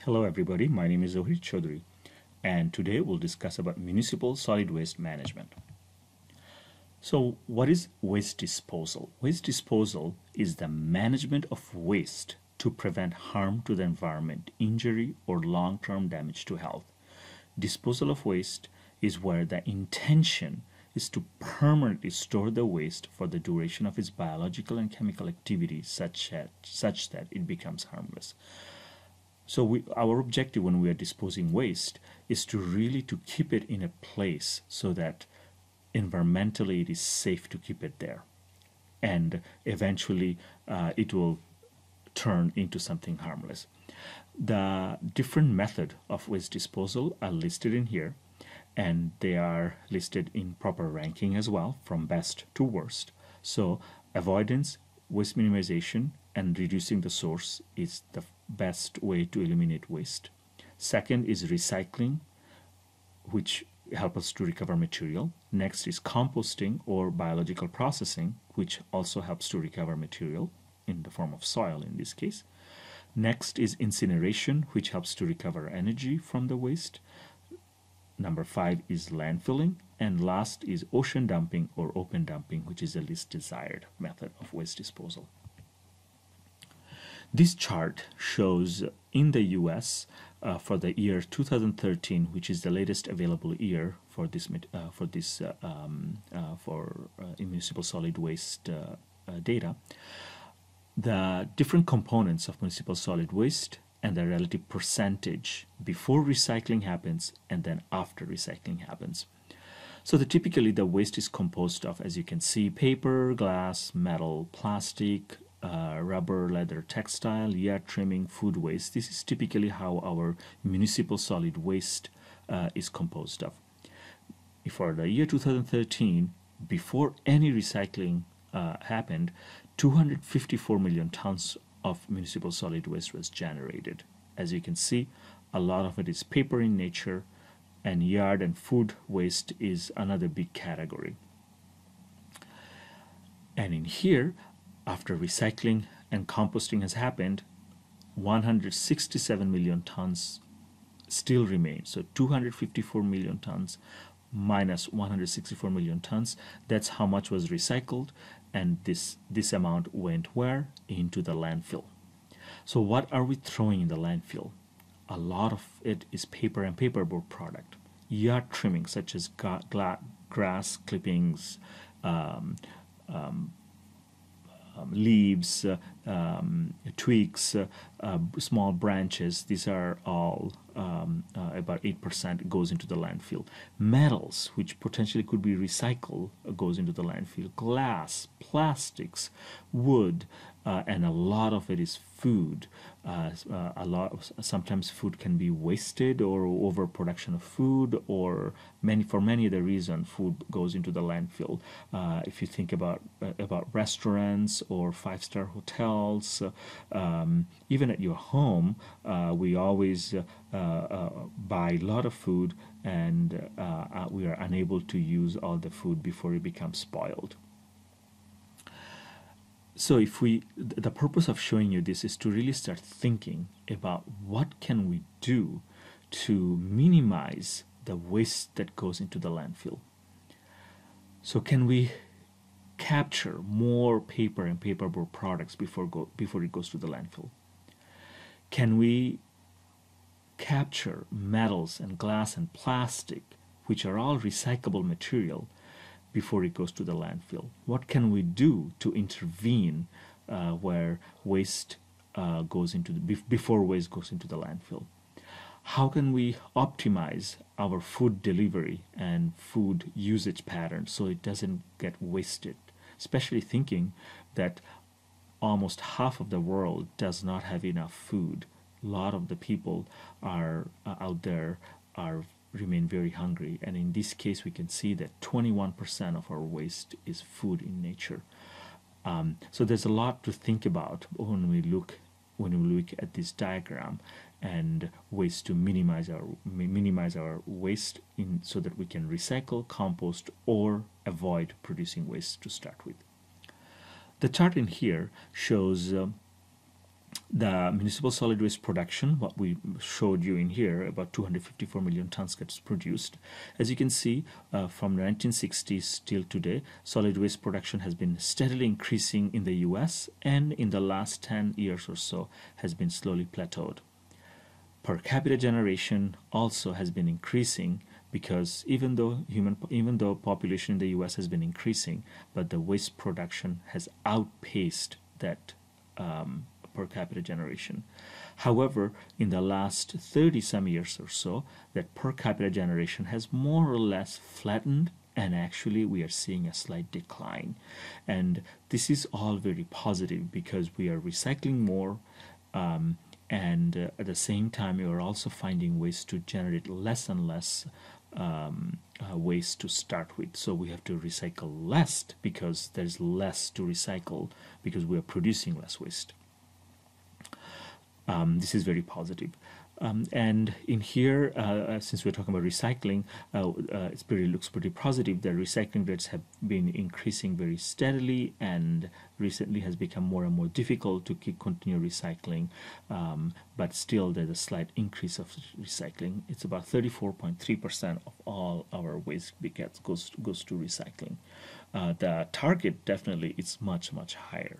Hello everybody, my name is Zohri Chaudhary and today we'll discuss about municipal solid waste management. So what is waste disposal? Waste disposal is the management of waste to prevent harm to the environment, injury or long-term damage to health. Disposal of waste is where the intention is to permanently store the waste for the duration of its biological and chemical activity such that it becomes harmless. So our objective when we are disposing waste is to really to keep it in a place so that environmentally it is safe to keep it there, and eventually it will turn into something harmless. The different method of waste disposal are listed in here, and they are listed in proper ranking as well, from best to worst. So avoidance, waste minimization, and reducing the source is the best way to eliminate waste. Second is recycling, which help us to recover material. Next is composting or biological processing, which also helps to recover material in the form of soil in this case. Next is incineration, which helps to recover energy from the waste. Number 5 is landfilling, and last is ocean dumping or open dumping, which is the least desired method of waste disposal. This chart shows in the US for the year 2013, which is the latest available year for municipal solid waste data, the different components of municipal solid waste and the relative percentage before recycling happens and then after recycling happens. So typically the waste is composed of, as you can see, paper, glass, metal, plastic, rubber, leather, textile, yard trimming, food waste. This is typically how our municipal solid waste is composed of. For the year 2013, before any recycling happened, 254 million tons of municipal solid waste was generated. As you can see, a lot of it is paper in nature, and yard and food waste is another big category. And in here, after recycling and composting has happened, 167 million tons still remain. So 254 million tons minus 164 million tons, that's how much was recycled, and this amount went where? Into the landfill. So what are we throwing in the landfill? A lot of it is paper and paperboard product. Yard trimming such as grass clippings, leaves, twigs, small branches. These are all about 8% goes into the landfill. Metals, which potentially could be recycled, goes into the landfill. Glass, plastics, wood, and a lot of it is food. Sometimes food can be wasted or overproduction of food, or for many other reasons, food goes into the landfill. If you think about restaurants or five-star hotels, even at your home, we always buy a lot of food, and we are unable to use all the food before it becomes spoiled. So the purpose of showing you this is to really start thinking about what can we do to minimize the waste that goes into the landfill. So can we capture more paper and paperboard products before it goes to the landfill? Can we capture metals and glass and plastic, which are all recyclable material, before it goes to the landfill? What can we do to intervene where waste goes into before waste goes into the landfill? How can we optimize our food delivery and food usage patterns so it doesn't get wasted? Especially thinking that almost half of the world does not have enough food. A lot of the people are out there remain very hungry, and in this case we can see that 21% of our waste is food in nature. So there's a lot to think about when we look at this diagram, and ways to minimize our waste so that we can recycle, compost, or avoid producing waste to start with. The chart in here shows The municipal solid waste production, what we showed you in here, about 254 million tons gets produced. As you can see, from the 1960s till today, solid waste production has been steadily increasing in the US, and in the last 10 years or so has been slowly plateaued. Per capita generation also has been increasing, because even though population in the US has been increasing, but the waste production has outpaced that per capita generation. However, in the last 30 some years or so, that per capita generation has more or less flattened, and actually we are seeing a slight decline. And this is all very positive, because we are recycling more, and at the same time we are also finding ways to generate less and less waste to start with. So we have to recycle less, because there's less to recycle, because we are producing less waste. This is very positive. And in here, since we're talking about recycling, it looks pretty positive. The recycling rates have been increasing very steadily, and recently has become more and more difficult to continue recycling. But still, there's a slight increase of recycling. It's about 34.3% of all our waste goes to recycling. The target definitely is much, much higher.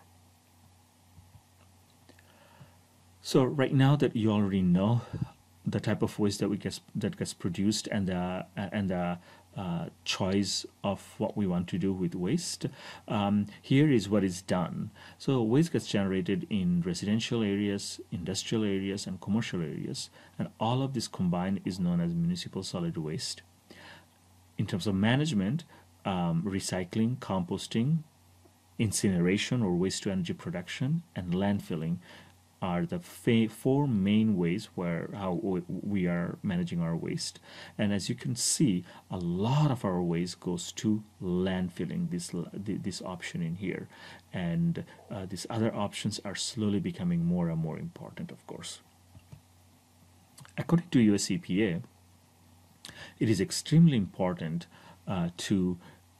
So right now that you already know the type of waste that gets produced, and the choice of what we want to do with waste, here is what is done. So waste gets generated in residential areas, industrial areas, and commercial areas, and all of this combined is known as municipal solid waste. In terms of management, recycling, composting, incineration or waste to energy production, and landfilling are the four main ways how we are managing our waste. And as you can see, a lot of our waste goes to landfilling, this option in here, and these other options are slowly becoming more and more important, of course. According to USEPA, it is extremely important to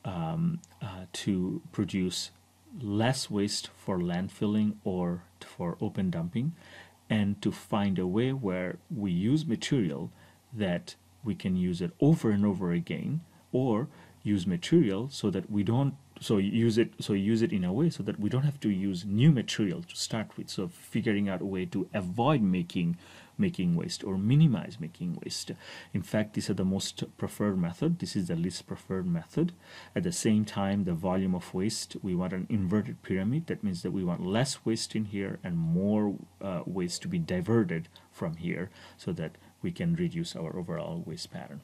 produce less waste for landfilling or for open dumping, and to find a way where we use material that we can use it over and over again, or use material so that we don't use it in a way so that we don't have to use new material to start with. So figuring out a way to avoid making waste or minimize making waste. In fact, these are the most preferred method. This is the least preferred method. At the same time, the volume of waste, we want an inverted pyramid. That means that we want less waste in here and more waste to be diverted from here, so that we can reduce our overall waste pattern.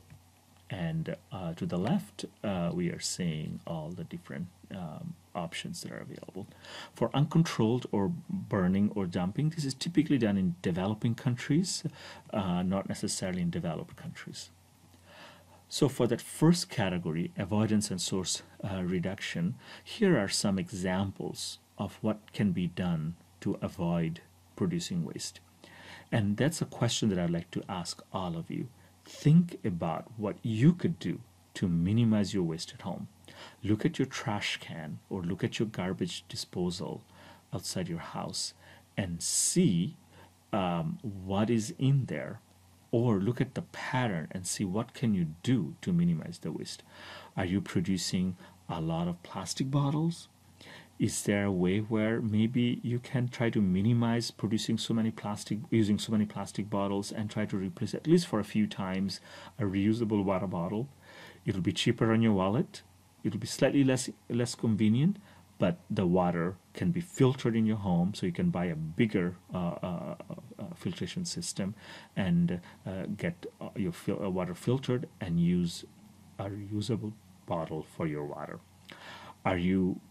And to the left, we are seeing all the different options that are available. For uncontrolled or burning or dumping, this is typically done in developing countries, not necessarily in developed countries. So for that first category, avoidance and source reduction, here are some examples of what can be done to avoid producing waste. And that's a question that I'd like to ask all of you. Think about what you could do to minimize your waste at home. Look at your trash can or look at your garbage disposal outside your house and see what is in there, or look at the pattern and see what can you do to minimize the waste. Are you producing a lot of plastic bottles? Is there a way where maybe you can try to minimize using so many plastic bottles, and try to replace, at least for a few times, a reusable water bottle? It'll be cheaper on your wallet. It'll be slightly less convenient, but the water can be filtered in your home, so you can buy a bigger filtration system and get your water filtered and use a reusable bottle for your water. Are you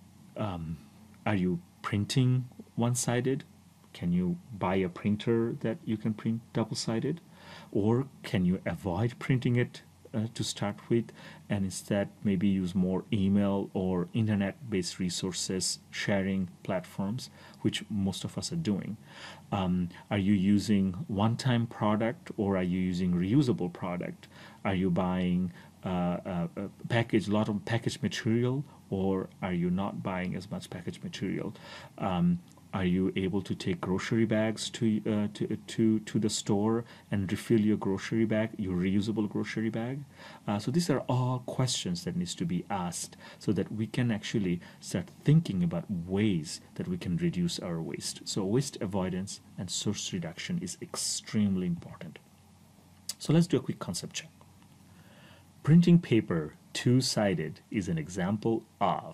printing one-sided? Can you buy a printer that you can print double-sided? Or can you avoid printing it to start with, and instead maybe use more email or internet-based resources sharing platforms, which most of us are doing? Are you using one-time product, or are you using reusable product? Are you buying a lot of packaged material, or are you not buying as much packaged material? Are you able to take grocery bags to the store and refill your grocery bag, your reusable grocery bag? So these are all questions that needs to be asked so that we can actually start thinking about ways that we can reduce our waste. So waste avoidance and source reduction is extremely important. So let's do a quick concept check. Printing paper two-sided is an example of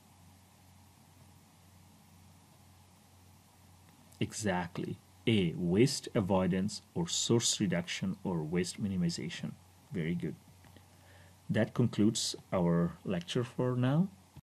exactly A, waste avoidance or source reduction or waste minimization. Very good. That concludes our lecture for now.